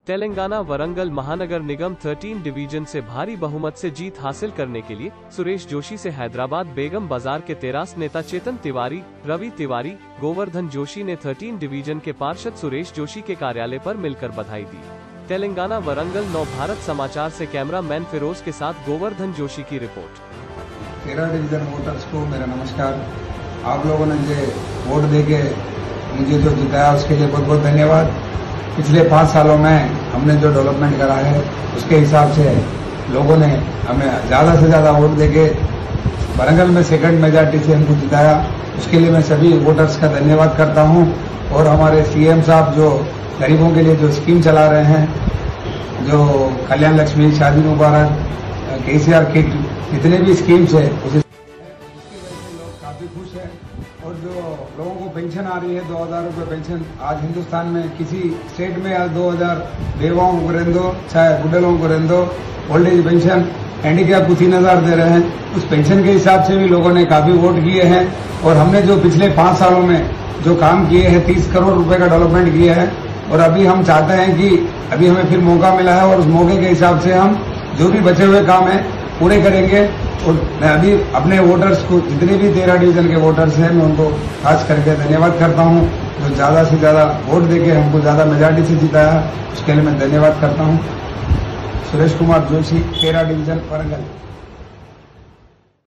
तेलंगाना वरंगल महानगर निगम 13 डिवीजन से भारी बहुमत से जीत हासिल करने के लिए सुरेश जोशी से हैदराबाद बेगम बाजार के तेरास नेता चेतन तिवारी, रवि तिवारी, गोवर्धन जोशी ने 13 डिवीजन के पार्षद सुरेश जोशी के कार्यालय पर मिलकर बधाई दी। तेलंगाना वरंगल नव भारत समाचार से कैमरा मैन फिरोज के साथ गोवर्धन जोशी की रिपोर्ट। 13 डिवीजन वोटर्स को मेरा नमस्कार। आप लोगों ने मुझे वोट देके मुझे जो जिताया उसके लिए बहुत बहुत धन्यवाद। पिछले 5 सालों में हमने जो डेवलपमेंट करा है उसके हिसाब से लोगों ने हमें ज्यादा से ज्यादा वोट देके वरंगल में सेकंड मेजॉरिटी से हमको जिताया। उसके लिए मैं सभी वोटर्स का धन्यवाद करता हूं। और हमारे सीएम साहब जो गरीबों के लिए जो स्कीम चला रहे हैं, जो कल्याण लक्ष्मी, शादी मुबारक, केसीआर किट, जितने भी स्कीम्स है उसके वजह से लोग काफी खुश हैं। और जो लोगों को पेंशन आ रही है 2000 रुपये पेंशन, आज हिंदुस्तान में किसी स्टेट में आज 2000 बेवाओं को रहने दो, चाहे बुढ़े लोगों को रहने दो, ओल्ड एज पेंशन, हैंडीकैप को 3000 दे रहे हैं। उस पेंशन के हिसाब से भी लोगों ने काफी वोट किए हैं। और हमने जो पिछले 5 सालों में जो काम किए हैं, 30 करोड़ रुपए का डेवलपमेंट किया है। और अभी हम चाहते हैं कि अभी हमें फिर मौका मिला है और उस मौके के हिसाब से हम जो भी बचे हुए काम है पूरे करेंगे। और मैं अभी अपने वोटर्स को, जितने भी 13 डिवीजन के वोटर्स हैं, मैं उनको खास करके धन्यवाद करता हूं। जो ज्यादा से ज्यादा वोट देके हमको ज्यादा मेजॉरिटी से जिताया, उसके लिए मैं धन्यवाद करता हूं। सुरेश कुमार जोशी, 13 डिवीजन वरंगल।